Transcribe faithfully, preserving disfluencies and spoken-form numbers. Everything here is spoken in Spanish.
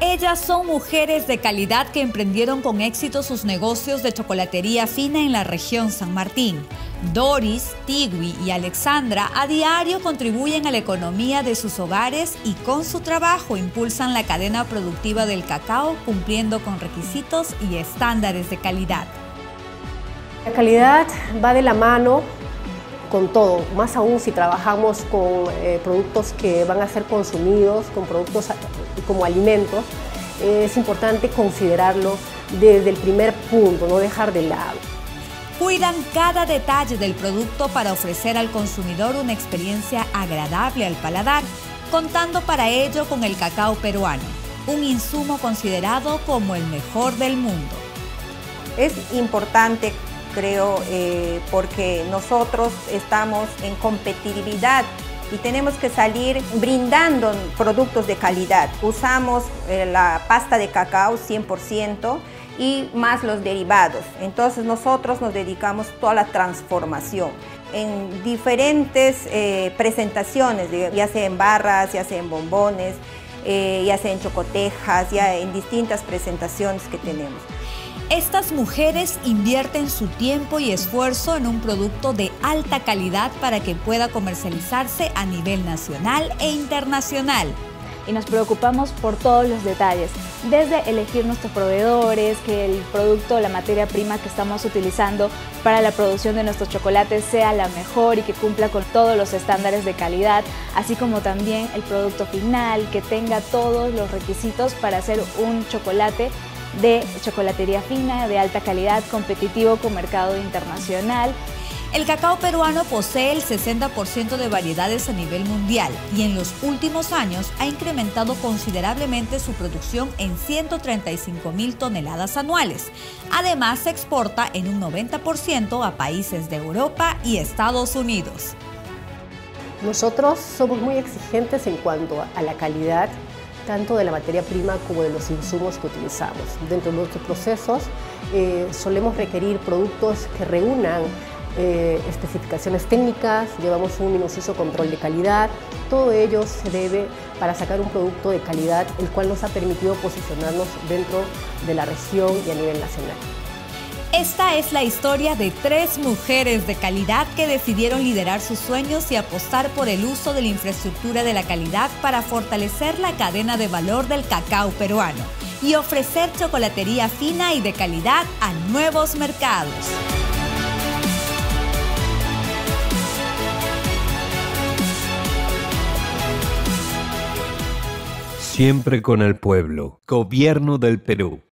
Ellas son mujeres de calidad que emprendieron con éxito sus negocios de chocolatería fina en la región San Martín. Doris, Tigui y Alexandra a diario contribuyen a la economía de sus hogares y con su trabajo impulsan la cadena productiva del cacao cumpliendo con requisitos y estándares de calidad. La calidad va de la mano con todo, más aún si trabajamos con eh, productos que van a ser consumidos, con productos como alimentos, eh, es importante considerarlo desde el primer punto, no dejar de lado. Cuidan cada detalle del producto para ofrecer al consumidor una experiencia agradable al paladar, contando para ello con el cacao peruano, un insumo considerado como el mejor del mundo. Es importante, creo, eh, porque nosotros estamos en competitividad y tenemos que salir brindando productos de calidad. Usamos eh, la pasta de cacao cien por ciento y más los derivados. Entonces nosotros nos dedicamos toda la transformación en diferentes eh, presentaciones, ya sea en barras, ya sea en bombones, eh, ya sea en chocotejas, ya en distintas presentaciones que tenemos. Estas mujeres invierten su tiempo y esfuerzo en un producto de alta calidad para que pueda comercializarse a nivel nacional e internacional. Y nos preocupamos por todos los detalles, desde elegir nuestros proveedores, que el producto, la materia prima que estamos utilizando para la producción de nuestros chocolates sea la mejor y que cumpla con todos los estándares de calidad, así como también el producto final, que tenga todos los requisitos para hacer un chocolate de chocolatería fina, de alta calidad, competitivo con mercado internacional. El cacao peruano posee el sesenta por ciento de variedades a nivel mundial y en los últimos años ha incrementado considerablemente su producción en ciento treinta y cinco mil toneladas anuales. Además, se exporta en un noventa por ciento a países de Europa y Estados Unidos. Nosotros somos muy exigentes en cuanto a la calidad, tanto de la materia prima como de los insumos que utilizamos. Dentro de nuestros procesos eh, solemos requerir productos que reúnan eh, especificaciones técnicas, llevamos un minucioso control de calidad. Todo ello se debe para sacar un producto de calidad, el cual nos ha permitido posicionarnos dentro de la región y a nivel nacional. Esta es la historia de tres mujeres de calidad que decidieron liderar sus sueños y apostar por el uso de la infraestructura de la calidad para fortalecer la cadena de valor del cacao peruano y ofrecer chocolatería fina y de calidad a nuevos mercados. Siempre con el pueblo. Gobierno del Perú.